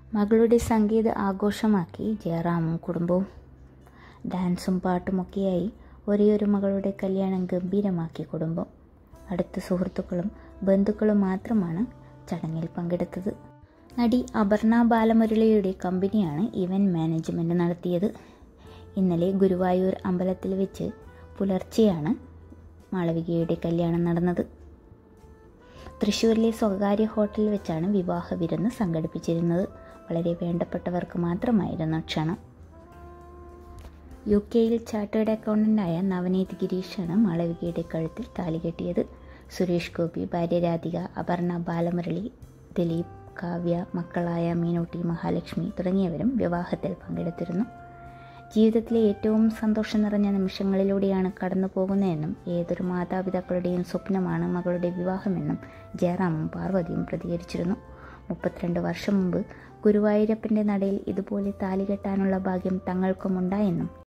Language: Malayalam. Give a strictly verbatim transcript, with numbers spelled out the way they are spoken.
മകളുടെ സംഗീത ആഘോഷമാക്കി ജയറാമും കുടുംബവും. ഡാൻസും പാട്ടുമൊക്കെയായി ഒരേയൊരു മകളുടെ കല്യാണം ഗംഭീരമാക്കി കുടുംബം. അടുത്ത സുഹൃത്തുക്കളും ബന്ധുക്കളും മാത്രമാണ് ചടങ്ങിൽ പങ്കെടുത്തത്. നടി അപർണ ബാലമുരളിയുടെ കമ്പനിയാണ് ഇവന്റ് മാനേജ്മെന്റ് നടത്തിയത്. ഇന്നലെ ഗുരുവായൂർ അമ്പലത്തിൽ വെച്ച് പുലർച്ചെയാണ് മാളവികയുടെ കല്യാണം നടന്നത്. തൃശ്ശൂരിലെ സ്വകാര്യ ഹോട്ടലിൽ വെച്ചാണ് വിവാഹ വിരുന്ന് സംഘടിപ്പിച്ചിരുന്നത്. വളരെ വേണ്ടപ്പെട്ടവർക്ക് മാത്രമായിരുന്നു ക്ഷണം. യു കെയിൽ ചാർട്ടേഡ് അക്കൗണ്ടന്റായ നവനീത് ഗിരീഷാണ് മാളവികയുടെ കഴുത്തിൽ താലി കെട്ടിയത്. സുരേഷ് ഗോപി, ഭാര്യ രാധിക, അപർണ ബാലമുരളി, ദിലീപ്, കാവ്യ, മക്കളായ മീനൂട്ടി, മഹാലക്ഷ്മി തുടങ്ങിയവരും വിവാഹത്തിൽ പങ്കെടുത്തിരുന്നു. ജീവിതത്തിലെ ഏറ്റവും സന്തോഷം നിറഞ്ഞ നിമിഷങ്ങളിലൂടെയാണ് കടന്നു പോകുന്നതെന്നും ഏതൊരു മാതാപിതാക്കളുടെയും സ്വപ്നമാണ് മകളുടെ വിവാഹമെന്നും ജയറാമും പാർവതിയും പ്രതികരിച്ചിരുന്നു. മുപ്പത്തിരണ്ട് വർഷം മുമ്പ് ഗുരുവായൂരപ്പൻ്റെ നടയിൽ ഇതുപോലെ താലി കെട്ടാനുള്ള ഭാഗ്യം തങ്ങൾക്കുമുണ്ടായെന്നും